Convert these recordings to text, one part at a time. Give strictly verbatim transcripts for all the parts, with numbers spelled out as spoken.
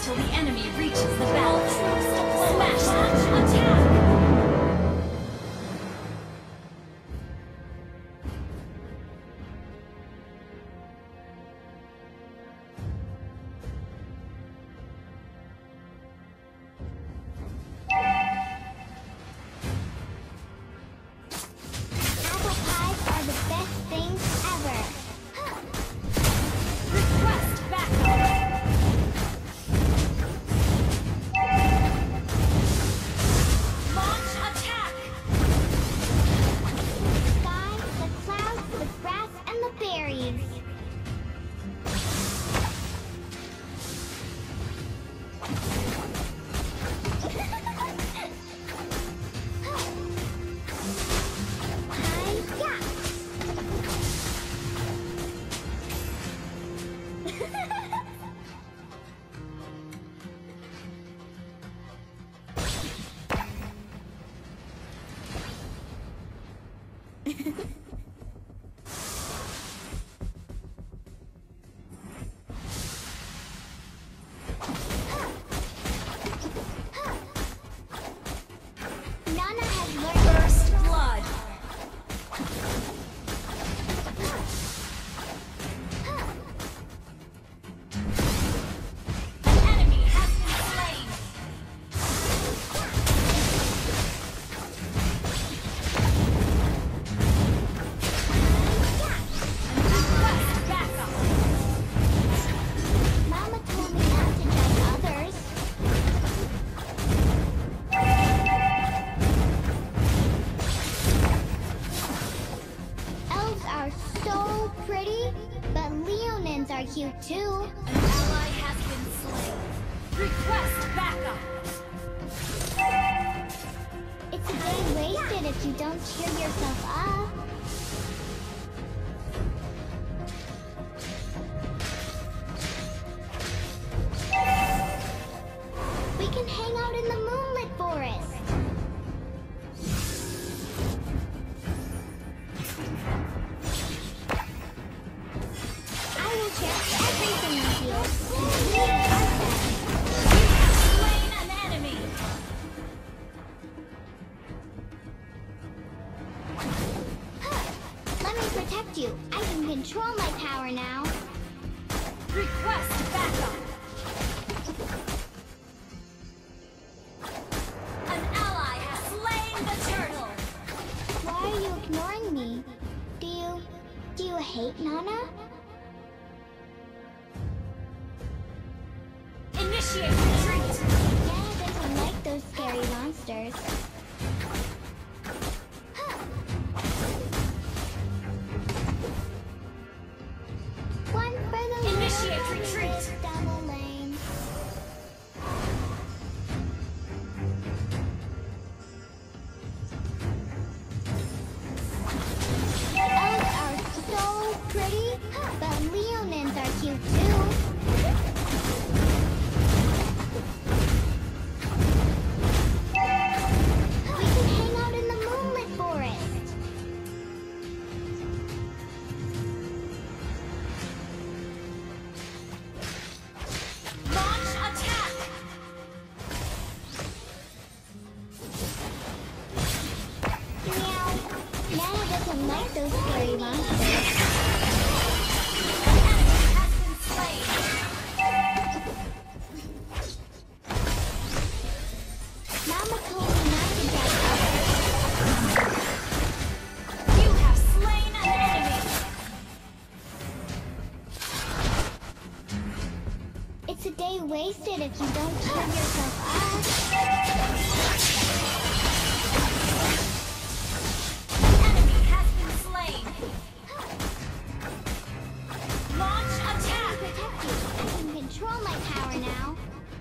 till the enemy reaches the battlefield. Smash them! Attack! Cute too. An ally has been slain. Request backup. It's a day wasted if you don't cheer yourself up. We can hang out in the moonlit forest. Everything with you. We are friends. You have slain an enemy. Let me protect you. I can control my power now. Request backup. An ally has slain the turtle. Why are you ignoring me? Do you... do you hate Nana? Initiate retreat! Yeah, doesn't like those scary monsters. One for the Initiate retreat! Double lane. Elves are so pretty, but Leonins are cute too. Like those scary monsters. An enemy has been slain. Mama told me not to judge others. You have slain an enemy. It's a day wasted if you don't cheer yourself up. Launch attack! Protect you. I can control my power now.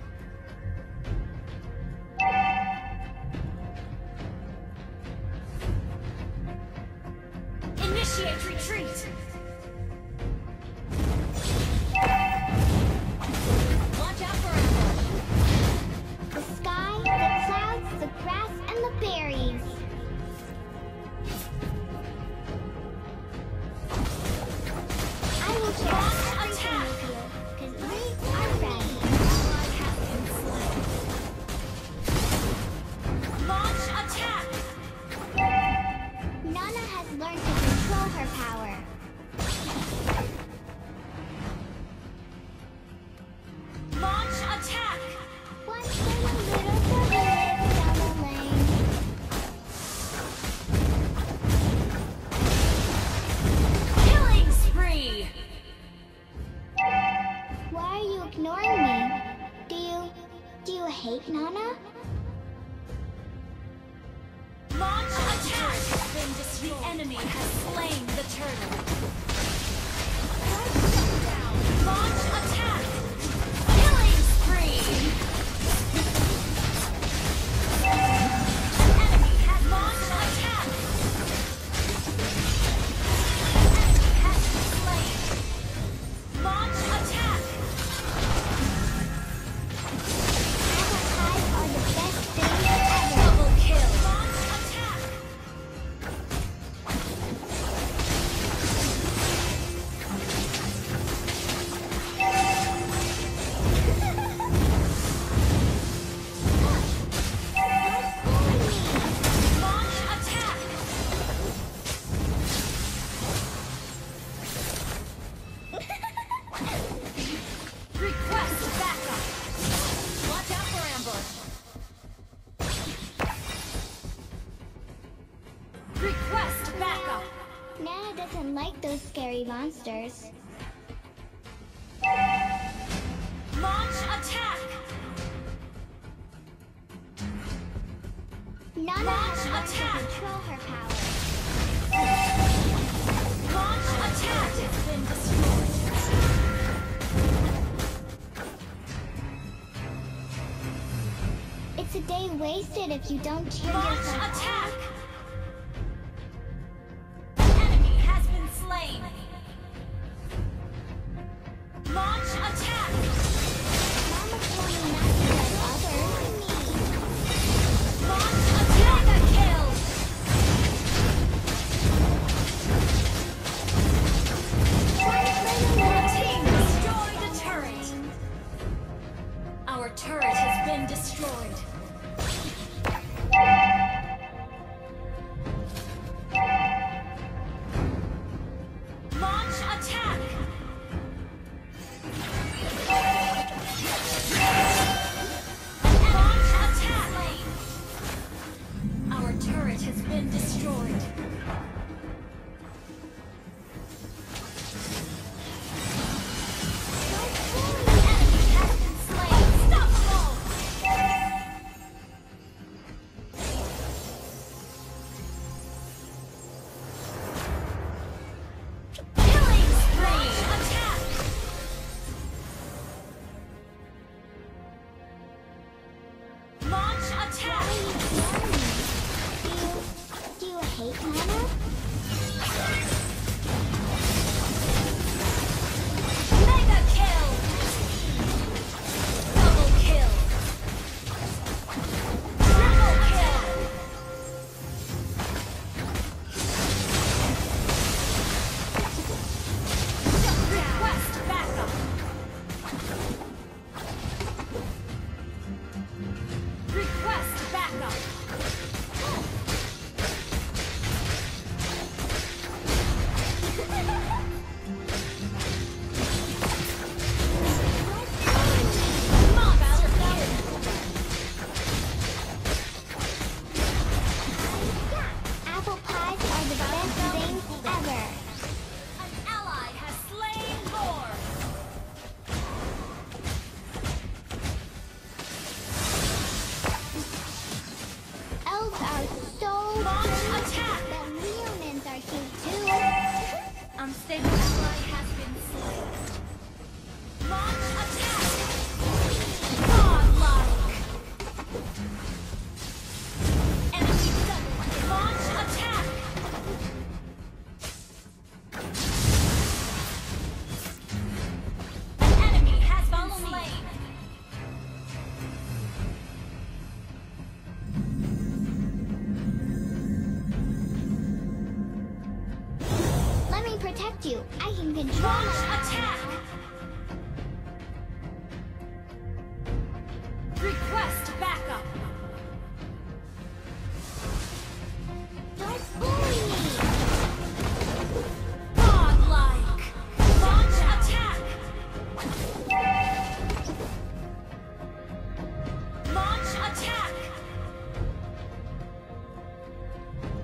Initiate retreat! Watch out for ambush! The sky, the clouds, the grass, and the berries. I will share everything with you, because we are friends. Ally has you ignoring me? Do you... do you hate Nana? Launch attack! The enemy has slain the turtle. Launch attack! Killing spree! An enemy has launched attack! An enemy has been slain! Launch attack! Apple pies are the best thing ever. Double kill! Launch attack! Launch attack! Request backup! Watch out for ambush! Request backup! Nana doesn't like those scary monsters. Launch attack! Nana Launch has learned attack. to control her power. Launch attack has been destroyed. It's a day wasted if you don't cheer Launch yourself up. attack! An enemy has been slain. Launch attack! Mama told me not to let others. Launch attack! Mega kill! Your team destroyed a turret. Our turret has been destroyed. Launch attack! Launch attack! Our turret has been destroyed. Enemy has been slain. Stop Killing spree! Attack! Launch attack! Do you... do you hate Nana? Mega kill! Double kill! Triple kill! Request backup! Request backup! Monster kill! Apple pies are the best things ever. An ally has slain Lord! Elves are so Launch pretty, attack! but Leonins are cute too. Unstable ally has been slain. Launch attack! Godlike! Enemy double kill. Launch attack! An enemy has been slain. Let me protect you. I can control Launch my power. attack! Request backup! Don't bully me. Godlike! Launch attack! Launch attack!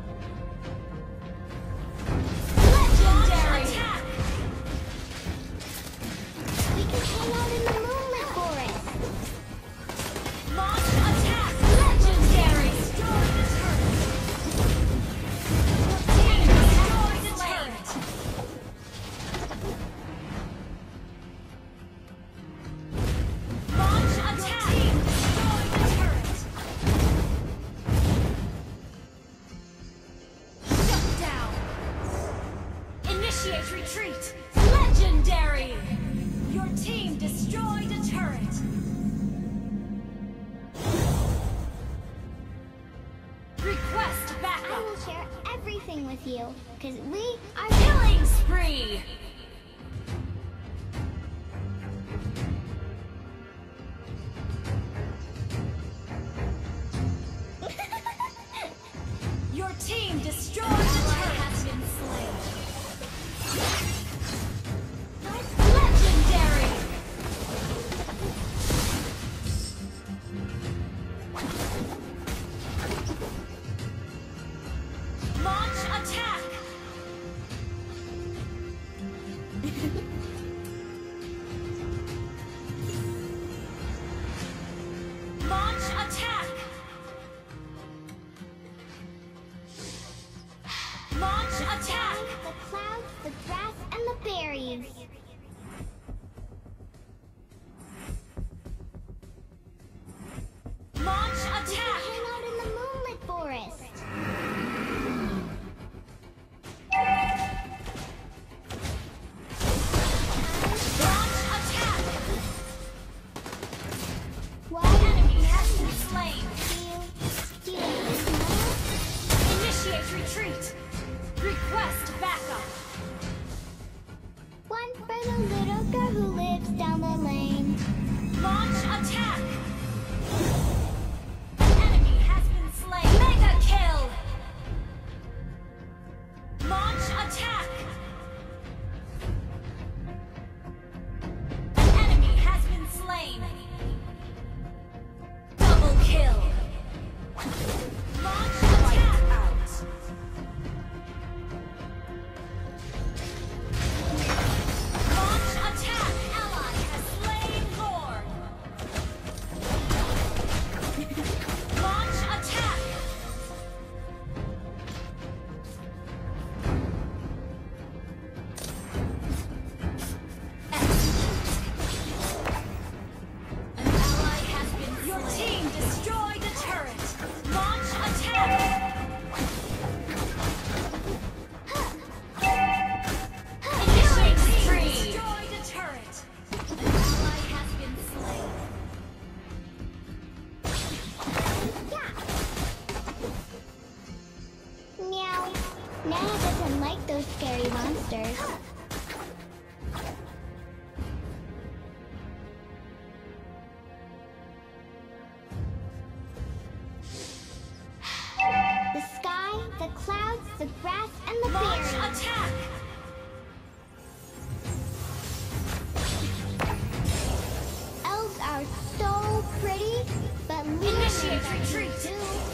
Legendary! Launch attack! playing with you, because we are Killing spree! Your team destroyed the turret has been slain. Legendary! Launch attack! Launch attack! Launch attack! the clouds, the grass, and the berries. Launch We can attack! hang out in the moonlit forest. Launch attack! Why Enemy has been slain. do you do you Initiate retreat. Request backup. One for the little girl who lives down the lane. Launch attack! Enemy has been slain. Mega kill! Launch attack! Enemy has been slain. Double kill! Launch attack! Out. Launch attack! Ally has slain Lord! Launch attack! An ally has been slain. Your team destroyed a turret! Launch attack! Killing spree! Destroyed a turret! An ally has been slain. Meow. Nana doesn't like those scary monsters. The sky, the clouds, the grass, and the Launch berries. attack! Elves are so pretty, but Initiate leonards are retreat. too.